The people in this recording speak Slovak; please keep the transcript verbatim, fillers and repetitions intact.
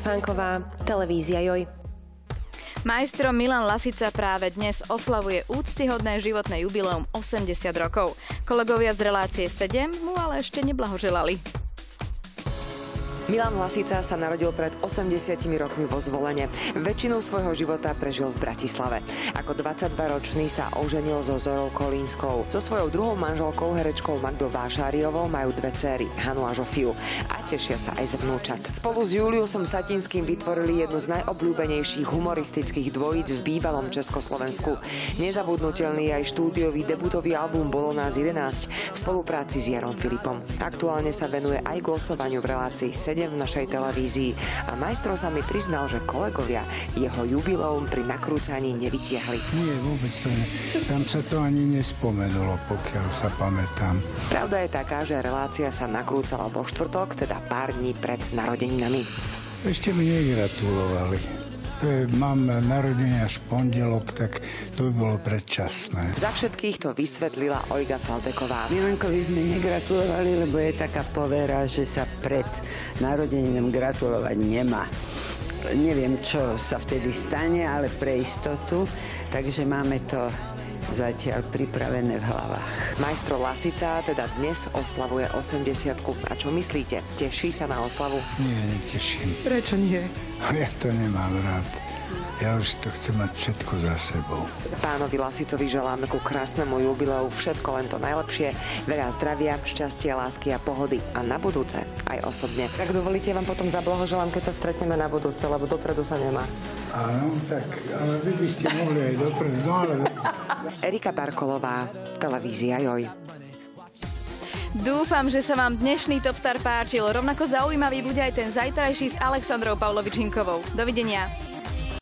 Štefánková, televízia Joj. Maestro Milan Lasica práve dnes oslavuje úctyhodné životné jubileum osemdesiat rokov. Kolegovia z relácie sedem mu ale ešte neblahoželali. Milan Lasica sa narodil pred osemdesiatimi rokmi vo Zvolene. Väčšinu svojho života prežil v Bratislave. Ako dvadsaťdvaročný sa oženil so Zorou Kolínskou. So svojou druhou manželkou, herečkou Magdou Vášáriovou, majú dve céry, Hanu a Žofiu. A tešia sa aj z vnúčat. Spolu s Juliusom Satinským vytvorili jednu z najobľúbenejších humoristických dvojíc v bývalom Československu. Nezabudnutelný aj štúdiový debutový album Bolo nás jedenásť v spolupráci s Jarom Filipom. Aktuálne sa venuje aj glosovaniu v relácii sedem v našej televízii a majstro sa mi priznal, že kolegovia jeho jubileum pri nakrúcaní nevytiahli. Nie, vôbec to nie. Tam sa to ani nespomenulo, pokiaľ sa pamätám. Pravda je taká, že relácia sa nakrúcala vo štvrtok, teda pár dní pred narodeninami. Ešte mi negratulovali. To je, mám narodenie až pondelok, tak to by bolo predčasné. Za všetkých to vysvetlila Olga Faldeková. Milenkovi sme negratulovali, lebo je taká povera, že sa pred narodením gratulovať nemá. Neviem, čo sa vtedy stane, ale pre istotu, takže máme to zatiaľ pripravené v hlavách. Majstro Lasica teda dnes oslavuje osemdesiatku. A čo myslíte? Teší sa na oslavu? Nie, neteším. Prečo nie? Ja to nemám rád. Ja už to chcem mať všetko za sebou. Pánovi Lasicovi želáme ku krásnemu jubileu všetko len to najlepšie. Veľa zdravia, šťastia, lásky a pohody. A na budúce aj osobne. Tak dovolíte, vám potom zablahoželám, keď sa stretneme na budúce, lebo dopredu sa nemá. Áno, tak, ale vy by ste mohli aj dopredu. No, ale... Erika Barkolová, televízia Joj. Dúfam, že sa vám dnešný Topstar páčil. Rovnako zaujímavý bude aj ten zajtrajší s Alexandrou Pavlovič-Hinkovou. Dovidenia.